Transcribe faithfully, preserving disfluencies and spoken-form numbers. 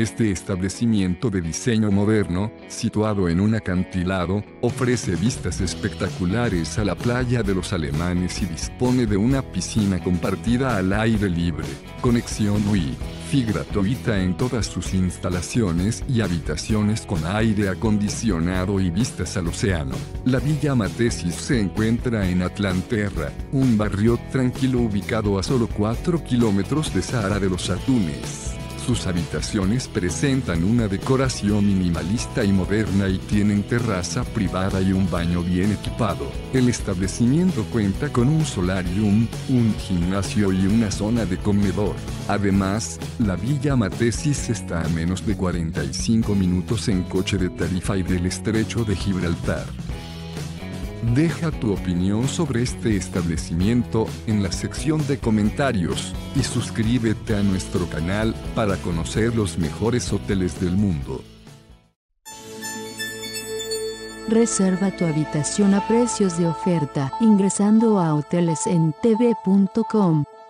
Este establecimiento de diseño moderno, situado en un acantilado, ofrece vistas espectaculares a la playa de los Alemanes y dispone de una piscina compartida al aire libre, conexión Wi-Fi gratuita en todas sus instalaciones y habitaciones con aire acondicionado y vistas al océano. La Villa Matesis se encuentra en Atlanterra, un barrio tranquilo ubicado a solo cuatro kilómetros de Zahara de los Atunes. Sus habitaciones presentan una decoración minimalista y moderna y tienen terraza privada y un baño bien equipado. El establecimiento cuenta con un solarium, un gimnasio y una zona de comedor. Además, la Villa Matesis está a menos de cuarenta y cinco minutos en coche de Tarifa y del Estrecho de Gibraltar. Deja tu opinión sobre este establecimiento en la sección de comentarios y suscríbete a nuestro canal para conocer los mejores hoteles del mundo. Reserva tu habitación a precios de oferta ingresando a hoteles en t v punto com.